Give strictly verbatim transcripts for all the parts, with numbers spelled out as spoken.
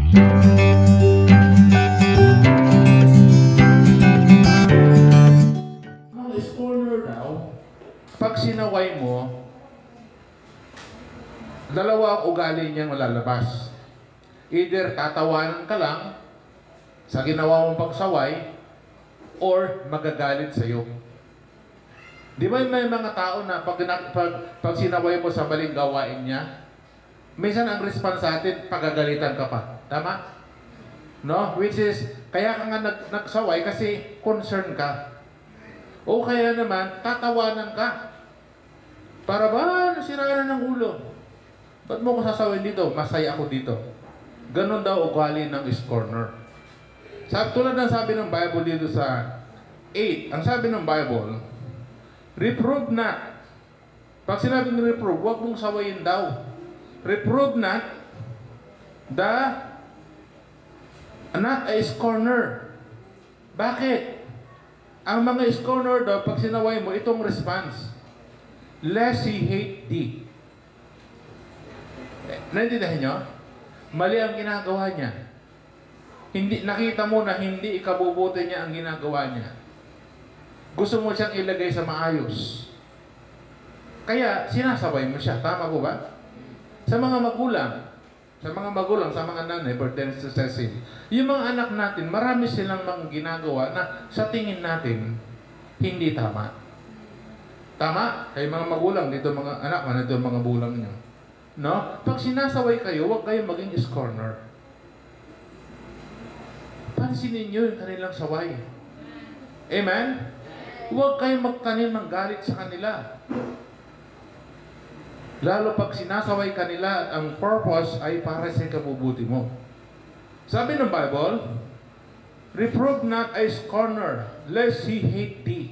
Mga scorner daw, pag sinaway mo, dalawa ang ugali niyang malalabas. Either tatawanan ka lang sa ginawa mong pagsaway or magagalit sa'yo. Di ba may mga tao na pag, pag, pag sinaway mo sa maling gawain niya, minsan ang response sa atin, pagagalitan ka pa. Tama? No? Which is, kaya ka nga nag, nagsaway kasi concern ka. O kaya naman, tatawanan ka. Para ba, nasiraan na ng ulo? Ba't mo ko sasawin dito? Masaya ako dito. Ganon daw ugali ng scorner. Sabi, tulad ng sabi ng Bible dito sa eight, ang sabi ng Bible, reprove not. Pag sinabi ng reprove, huwag mong sawayin daw. Reprove not the not a scorner. Bakit? Ang mga scorner daw, pag sinaway mo, itong response, lest he hate thee. Eh, naintindihan nyo? Mali ang ginagawa niya. Hindi, nakita mo na hindi ikabubuti niya ang ginagawa niya. Gusto mo siyang ilagay sa maayos. Kaya, sinasabay mo siya. Tama po ba? Sa mga magulang, sa mga magulang, sa mga nanay, burden successive, yung mga anak natin, marami silang mga ginagawa na sa tingin natin, hindi tama. Tama? Kayo mga magulang, dito mga anak, dito mga bulang nyo. No? Pag sinasaway kayo, huwag kayo maging scorner. Pansinin nyo yung kanilang saway. Amen? Huwag kayong magtanim ng galit sa kanila. Lalo pag sinasaway kanila, ang purpose ay para sa kabubuti mo. Sabi ng Bible, reprove not a scorner, lest he hate thee.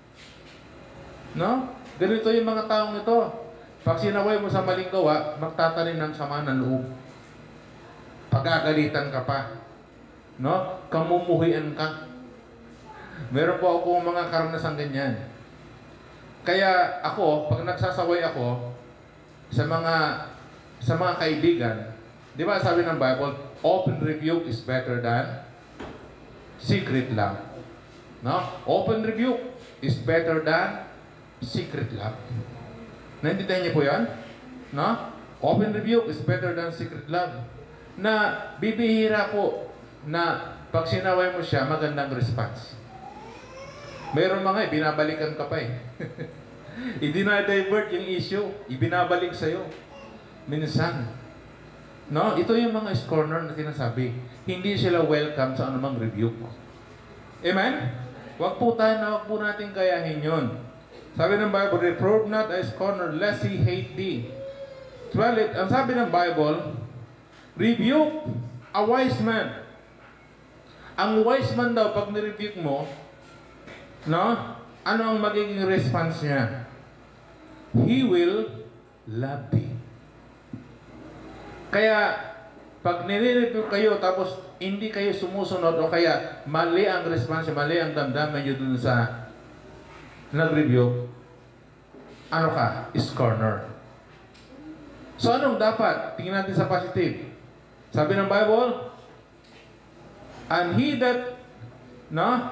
No? Ganito yung mga taong ito. Pag sinaway mo sa maling gawa, magtatanim ng sama ng loob. Pagagalitan ka pa. No? Kamumuhian ka. Meron po ako mga karanasan ganyan. Kaya ako, pag nagsasaway ako sa mga sa mga kaibigan, di ba sabi ng Bible, open rebuke is better than secret love. No? Open rebuke is better than secret love. Naintindihan niyo po yan? No? Open rebuke is better than secret love. Na bibihira po na pag sinaway mo siya, magandang response. Mayroon mga binabalikan ka pa eh. I-divert yung issue, ibinabalik sa'yo. Minsan. No? Ito yung mga scorner na sinasabi. Hindi sila welcome sa anumang rebuke. Amen? Huwag po tayo na huwag po natin kayahin yun. Sabi ng Bible, reprove not a scorner, lest he hate thee. Well, it, ang sabi ng Bible, rebuke a wise man. Ang wise man daw, pag nirebuke mo, no? Ano ang magiging response niya? He will love thee. Kaya, pag nire-rebuke kayo, tapos hindi kayo sumusunod, o kaya mali ang response, mali ang damdaman nyo dun sa nag-rebuke, ano ka? Scorner. So, anong dapat? Tingnan natin sa positive. Sabi ng Bible, and he that, no?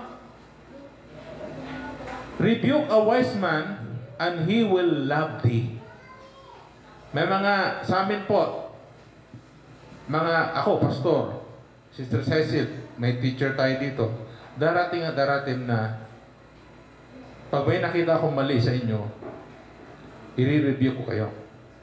Rebuke a wise man, and he will love thee. May mga, sa amin po, mga, ako, pastor, Sister Cecil, may teacher tayo dito. Darating at darating na, pag may nakita akong mali sa inyo, i-review ko kayo.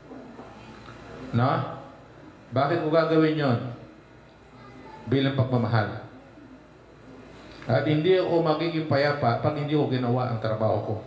No? Bakit ko gagawin yon? Bilang pagmamahal. At hindi ako magiging payapa pag hindi ko ginawa ang trabaho ko.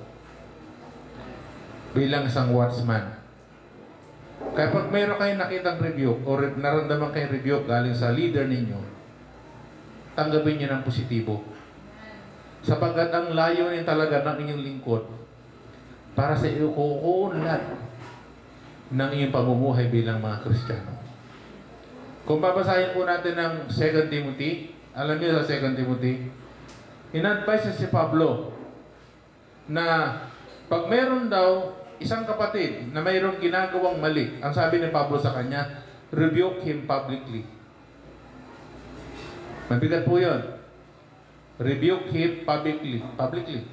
Bilang isang watchman. Kaya pag mayroon kayong nakitang review o naramdaman kayong review galing sa leader ninyo, tanggapin niyo ng positibo. Sapagkat ang layunin talaga ng inyong lingkod para sa iuunlad ng inyong pamumuhay bilang mga Kristiyano. Kung babasahin po natin ng Second Timothy, alam niyo sa Second Timothy, in-advise si Pablo na pag meron daw isang kapatid na mayroong ginagawang mali, ang sabi ni Pablo sa kanya, rebuke him publicly. Mabigat po yun. Rebuke him publicly. Publicly.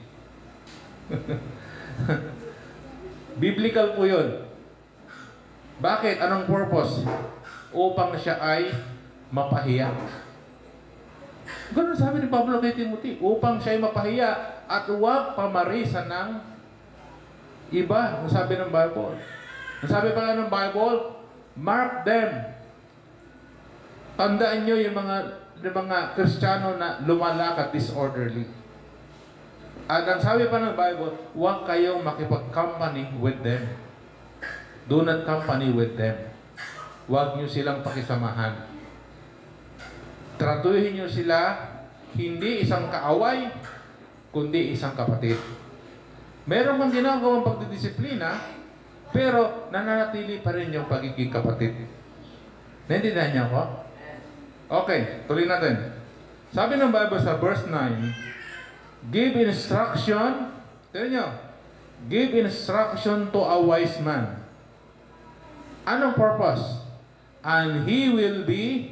Biblical po yun. Bakit? Anong purpose? Upang siya ay mapahiya. Ganun sabi ni Pablo kay Timothy. Upang siya ay mapahiya at huwag pamarisan ng iba. Ang sabi ng Bible. Ang sabi pa nga ng Bible, mark them. Tandaan nyo yung mga, yung mga Kristiyano na lumalakad disorderly. At ang sabi pa ng Bible, huwag kayong makipag-company with them. Do not company with them. Huwag nyo silang pakisamahan. Tratuhin nyo sila hindi isang kaaway, kundi isang kapatid. Meron mang ginagawang pagdidisiplina, pero nananatili pa rin yung pagiging kapatid. Naintindihan niyo ako? Okay, tuloy natin. Sabi ng Bible sa verse nine, give instruction, tignan nyo, give instruction to a wise man. Anong purpose? And he will be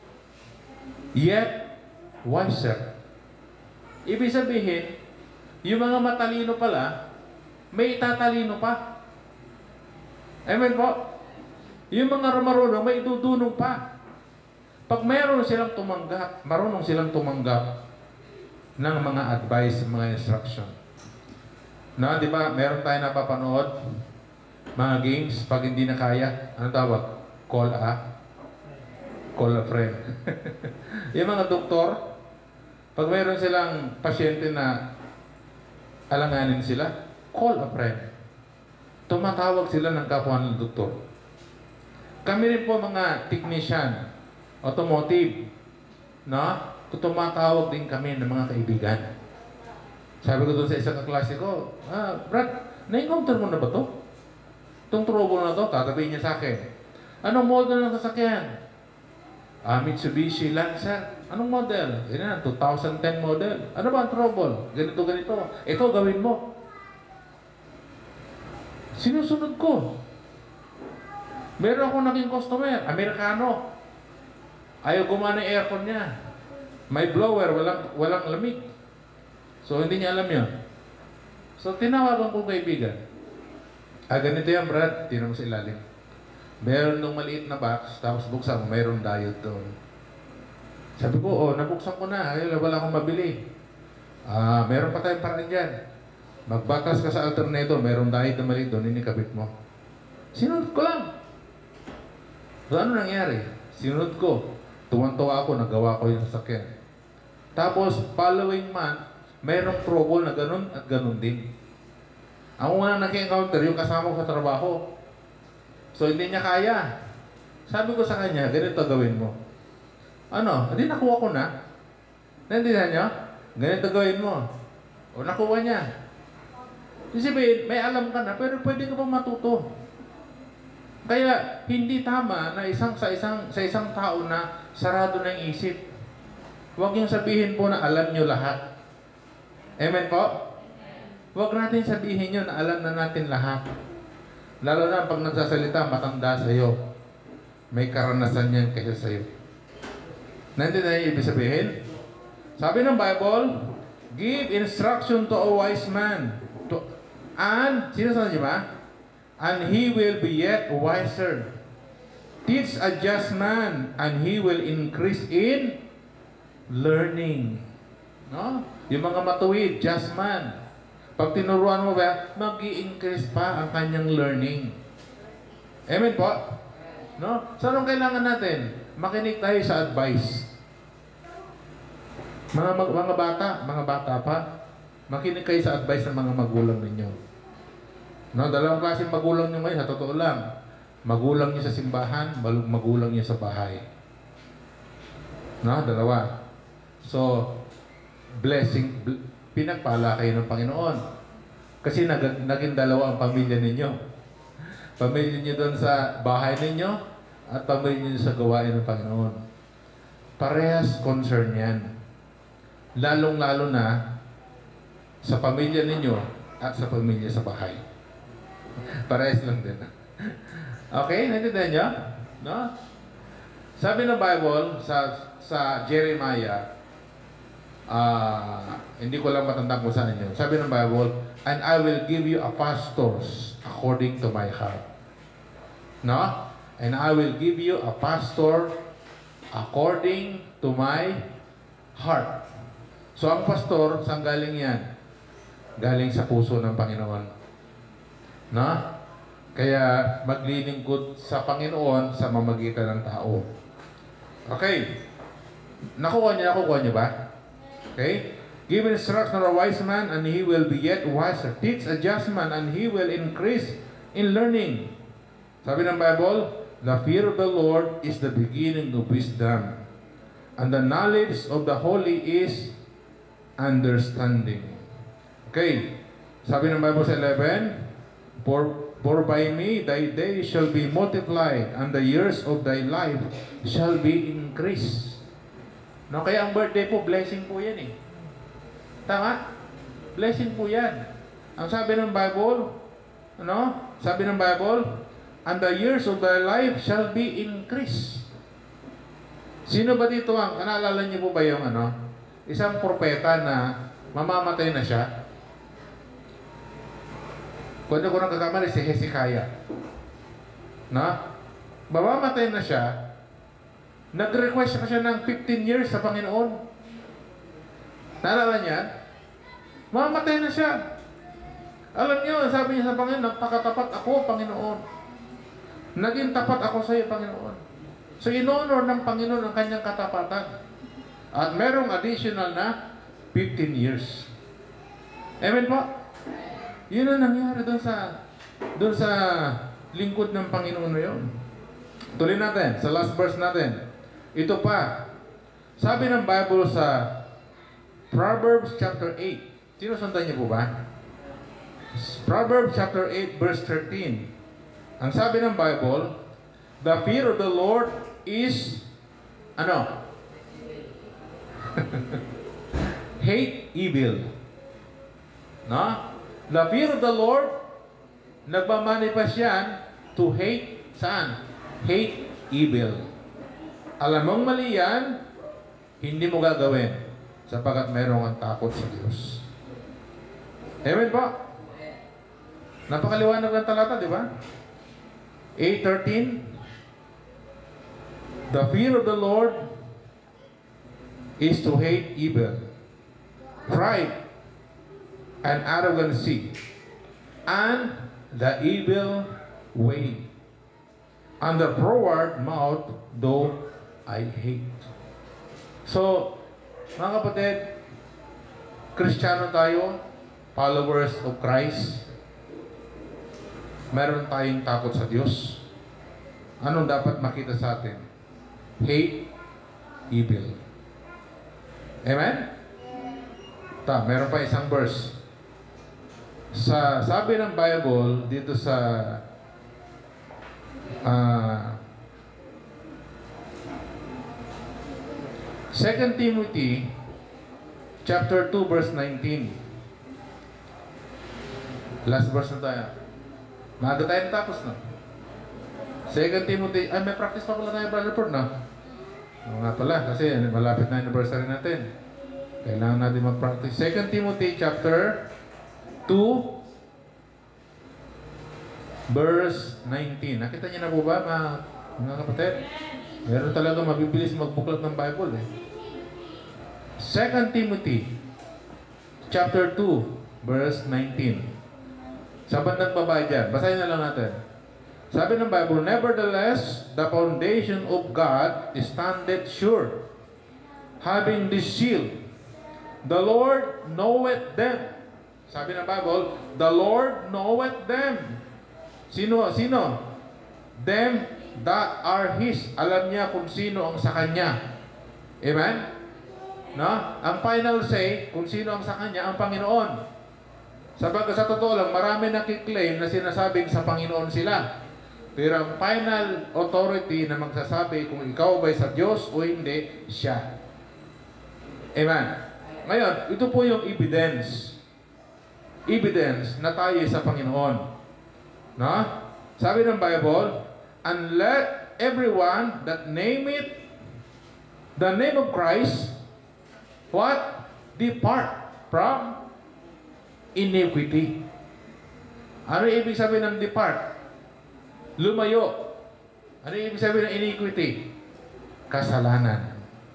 yet wiser. Ibig sabihin, yung mga matalino pala, may tatalino pa. Amen po? Yung mga marunong, may idudunong pa. Pag mayroon silang tumanggap, marunong silang tumanggap ng mga advice, mga instruction. Na, di ba, meron tayo napapanood, mga games, pag hindi na kaya, ano tawag? Call a, call a friend. Yung mga doktor, pag mayroon silang pasyente na alanganin sila, call a friend. Tumatawag sila ng kapwa ng doktor. Kami rin po mga technician, automotive, no? Tumatawag din kami ng mga kaibigan. Sabi ko doon sa isang kaklase ko, ah, Brad, na-encounter mo na ba to? Itong trouble na to, tatabihin niya sa akin. Anong model ng sasakyan? Ah, Mitsubishi Lancer. Anong model? Yan, two thousand ten model. Ano ba ang trouble? Ganito, ganito. Ito, gawin mo. Sinusunod ko. Meron akong naging customer, Amerikano. Ayaw gumana yung aircon niya. May blower, walang, walang lamig. So, hindi niya alam yun. So, tinawagan ko kaibigan. Ah, ganito yan, Brad. Tinan mo sa ilalim. Meron nung maliit na box, tapos buksan mo, mayroong diode doon. Sabi ko, oh, nabuksan ko na. Ay, wala akong mabili. Ah, meron pa tayong paraan dyan. Magbatas ka sa alternator, mayroong diode na maliit doon, inikabit mo. Sinunod ko lang. So, ano nangyari? Sinunod ko. Tuwan-tuwa ako, nagawa ko yung sasakyan. Tapos, following month, mayroong trouble na ganun at ganun din. Ang unang naki-encounter, yung kasama ko sa trabaho. So, hindi niya kaya. Sabi ko sa kanya, ganito gawin mo. Ano? Hindi, nakuha ko na. Naintindihan niyo? Ganito gawin mo. O, nakuha niya. Sabihin, may alam ka na, pero pwede ka pa matuto. Kaya, hindi tama na isang sa isang sa isang tao na sarado ng isip. Huwag niyong sabihin po na alam niyo lahat. Amen po? Huwag natin sabihin yun na alam na natin lahat. Lalo na pag nagsasalita, matanda sa'yo. May karanasan yan kaysa sa'yo. Naintindihan niyo ibig sabihin? Sabi ng Bible, give instruction to a wise man. To, and, sino sa niyo ba? And he will be yet wiser. Teach a just man, and he will increase in learning. No? Yung mga matuwid, just man. Pag tinuruan mo ba, mag-i-increase pa ang kanyang learning. Amen po? No? So, anong kailangan natin? Makinig tayo sa advice. Mga, mga bata, mga bata pa, makinig kayo sa advice ng mga magulang ninyo. No, dalawang klaseng magulang nyo ngayon, sa totoo lang. Magulang nyo sa simbahan, magulang nyo sa bahay. No, dalawa. So, blessing, bl pinagpala kayo ng Panginoon. Kasi nag naging dalawa ang pamilya ninyo. Pamilya nyo doon sa bahay ninyo, at pamilya nyo sa gawain ng Panginoon. Parehas concern yan. Lalong-lalo na sa pamilya ninyo at sa pamilya sa bahay. Parehas lang din. Okay? Naintindihan nyo? No? Sabi ng Bible sa sa Jeremiah, ah, hindi ko lang matandaan kung saan yun. Sabi ng Bible, and I will give you a pastors according to my heart. No? And I will give you a pastor according to my heart. So ang pastor, saan galing yan? Galing sa puso ng Panginoon. No? Kaya maglilingkod sa Panginoon sa mamagitan ng tao. Okay. Nakuha niya, nakuha niya ba? Okay. Give instruction to a wise man, and he will be yet wiser. Teach a just man, and he will increase in learning. Sabi ng Bible, the fear of the Lord is the beginning of wisdom, and the knowledge of the holy is understanding. Okay. Sabi ng Bible sa eleven, For, for by me thy days shall be multiplied, and the years of thy life shall be increased. No, kaya ang birthday po, blessing po yan eh. Tama? Blessing po yan. Ang sabi ng Bible, ano? Sabi ng Bible, and the years of thy life shall be increased. Sino ba dito ang, naalala niyo po ba yung ano? Isang propeta na mamamatay na siya? Kung ko nang kakamali, si Hezekiah. Na? Mamamatay na siya, nag-request na siya ng fifteen years sa Panginoon. Naalala niya? Mamamatay na siya. Alam niyo, sabi niya sa Panginoon, nagpakatapat ako, Panginoon. Naging tapat ako sa iyo, Panginoon. So, in-honor ng Panginoon ang kanyang katapatan. At merong additional na fifteen years. Amen po? Yun ang nangyari doon sa doon sa lingkod ng Panginoon na yun. Tuloy natin, sa last verse natin. Ito pa. Sabi ng Bible sa Proverbs chapter eight. Sino sundan niyo po ba? Proverbs chapter eight verse thirteen. Ang sabi ng Bible, the fear of the Lord is ano? Hate evil. No? The fear of the Lord, nagmamanifest yan to hate, saan? Hate evil. Alam mong mali yan, hindi mo gagawin sapagkat mayroong ang takot sa Diyos. Amen po? Napakaliwanag ng talata, di ba? eight thirteen. The fear of the Lord is to hate evil, pride, and arrogancy, and the evil way, and the froward mouth though I hate. So, mga kapatid, Kristiyano tayo, followers of Christ, meron tayong takot sa Diyos. Anong dapat makita sa atin? Hate evil. Amen? Ta, meron pa isang verse. Sa sabi ng Bible dito sa uh, Second Timothy chapter two verse nineteen. Last verse na tayo. Maaga tayo natapos na. Second Timothy, ay may practice pa pala tayo, Brother Ford, no? Oo nga pala, kasi malapit na anniversary natin. Kailangan natin mag-practice. Second Timothy chapter two verse nineteen. Nakita niyo na po ba, mga, mga kapatid? Meron talaga mabibilis magbuklat ng Bible eh. Second Timothy chapter two verse nineteen. Sa bandang baba dyan, basahin na lang natin. Sabi ng Bible, nevertheless, the foundation of God standeth sure, having this seal, the Lord knoweth them. Sabi ng Bible, the Lord knoweth them. Sino? Sino? Them that are His. Alam niya kung sino ang sa Kanya. Amen? No? Ang final say, kung sino ang sa Kanya, ang Panginoon. Sabagay sa totoo lang, marami nakiklaim na sinasabing sa Panginoon sila. Pero ang final authority na magsasabi kung ikaw ba'y sa Diyos o hindi, siya. Amen? Ngayon, ito po yung evidence. Evidence na tayo sa Panginoon. No? Sabi ng Bible, and let everyone that name it, the name of Christ, what? Depart from iniquity. Ano yung ibig sabihin ng depart? Lumayo. Ano yung ibig sabihin ng iniquity? Kasalanan.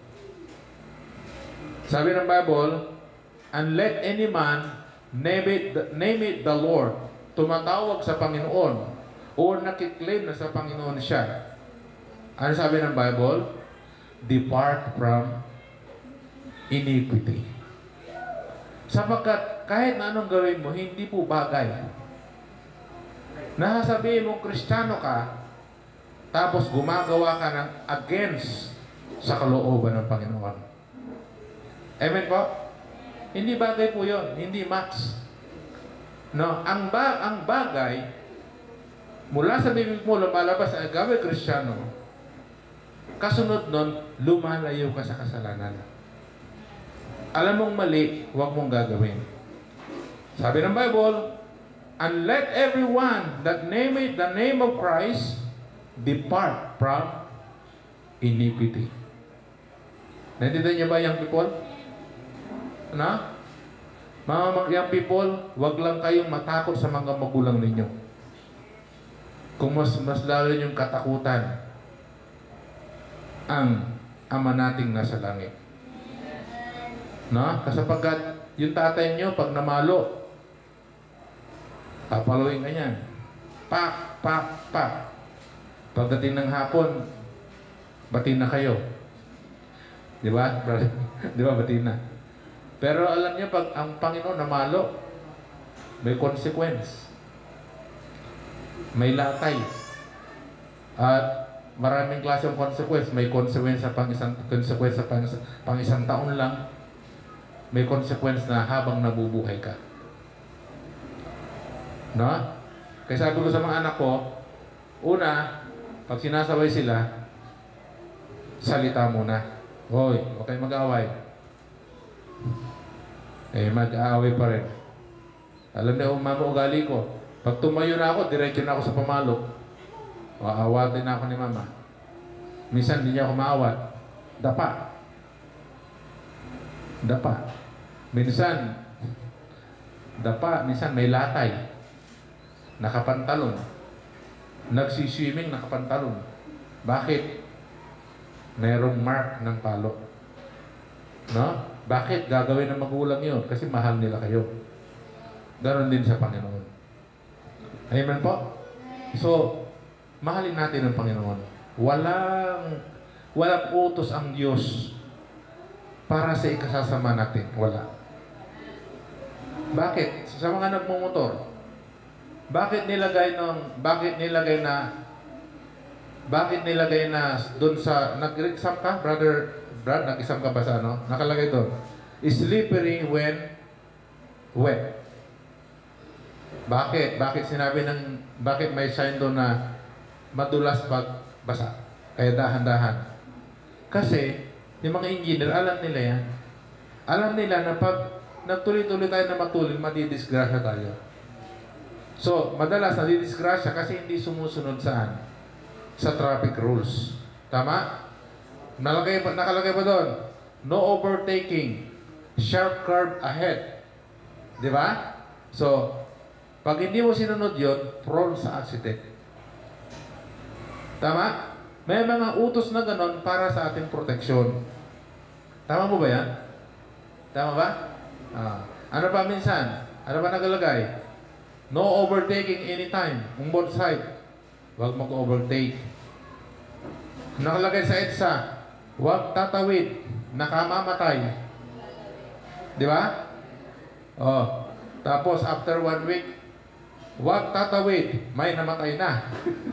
Sabi ng Bible, and let any man name it, name it the Lord. Tumatawag sa Panginoon o nakiklaim na sa Panginoon siya. Ano sabi ng Bible? Depart from iniquity. Sapagkat kahit na anong gawin mo, hindi po bagay. Nasasabihin mong Kristiyano ka, tapos gumagawa ka ng against sa kalooban ng Panginoon. Amen po? Hindi bagay po yun. Hindi match. No, ang, ba ang bagay, mula sa bibig mo lumalabas ang gawin Kristiyano, kasunod nun, lumalayo ka sa kasalanan. Alam mong mali, huwag mong gagawin. Sabi ng Bible, and let everyone that name it the name of Christ depart from iniquity. Naintindihan niyo ba yung people? Na? Mga young people, wag lang kayong matakot sa mga magulang ninyo. Kung mas, mas lalo yung katakutan ang Ama nating nasa langit. No? Kasapagkat yung tatay nyo, pag namalo, papaluin ka niyan. Pak, pak, pak. Pagdating ng hapon, bati na kayo. Di ba? Di ba, bati na. Pero alam niyo, pag ang Panginoon namalo, may consequence. May latay. At maraming klase ng consequence. May consequence sa pang isang, consequence sa pang, pang isang taon lang. May consequence na habang nabubuhay ka. No? Kaya sabi ko sa mga anak ko, una, pag sinasabay sila, salita muna. Hoy, huwag kayong mag-aaway. Eh, mag-aaway pa rin. Alam niyo, umama ugali ko. Pag tumayo na ako, diretso na ako sa pamalo. Aawatin na ako ni mama. Minsan, hindi niya ako maawat. Dapa. Dapa. Minsan, dapa. Minsan, may latay. Nakapantalon. Nagsiswimming, nakapantalon. Bakit? Mayroong mark ng palo. No? Bakit? Gagawin ng magulang yun? Kasi mahal nila kayo. Ganon din sa Panginoon. Amen po? So, mahalin natin ang Panginoon. Walang, walang utos ang Diyos para sa ikasasama natin. Wala. Bakit? Sa mga nagmumotor, bakit nilagay ng, bakit nilagay na, bakit nilagay na doon sa, nag-exam ka, brother, Brad, nag-exam ka ba sa ano? Nakalagay doon, slippery when wet. Bakit? Bakit sinabi ng, bakit may sign doon na madulas pag basa? Kaya dahan-dahan. Kasi, yung mga engineer, alam nila yan. Alam nila na pag nagtuloy-tuloy tayo na matulin, madidisgrasya tayo. So, madalas nadidisgrasya kasi hindi sumusunod saan? Sa traffic rules. Tama? Nakalagay pa, nakalagay pa doon, no overtaking, sharp curve ahead. Di ba? So, pag hindi mo sinunod yun, prone sa accident. Tama? May mga utos na ganon para sa ating proteksyon. Tama mo ba yan? Tama ba? Ah. Ano pa minsan? Ano ba nakalagay? No overtaking anytime. On both side. Huwag mag-overtake. Nakalagay sa EDSA, huwag tatawid, nakamamatay. Di ba? Oh. Tapos, after one week, huwag tatawid, may namatay na.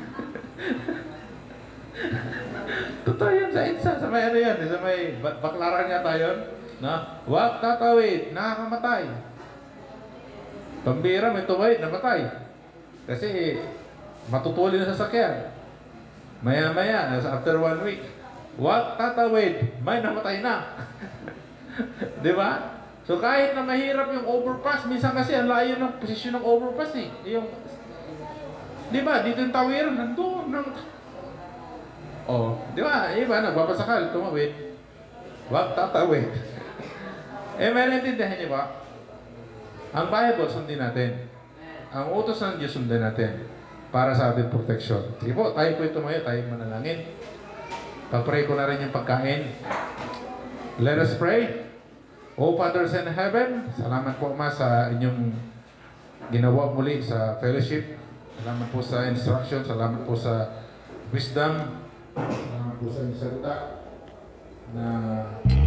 Totoo yan sa EDSA, sa may ano yan, sa may baklaran niya tayo. No? Huwag tatawid, nakakamatay. Pambira, may tuwid, namatay. Kasi, matutuli na sa sakyan. Maya-maya, after one week, huwag tatawid, may namatay na. Di ba? So kahit na mahirap yung overpass, minsan kasi ang layo ng posisyon ng overpass eh. Yung, di ba? Dito yung tawiran, nandun. Nang, Oh, di ba? Iba, nagbabasakal, tumawid. Wag tatawid. Eh, may naintindihan niyo ba? Ang Bible, sundin natin. Ang utos ng Diyos, sundin natin. Para sa ating protection. Sige po, tayo po tumayo, tayo manalangin. Pag-pray ko na rin yung pagkain. Let us pray. O Fathers in Heaven, salamat po, Ama, sa inyong ginawa muli sa fellowship. Salamat po sa instruction. Salamat po sa wisdom. Salamat po sa inyong salita na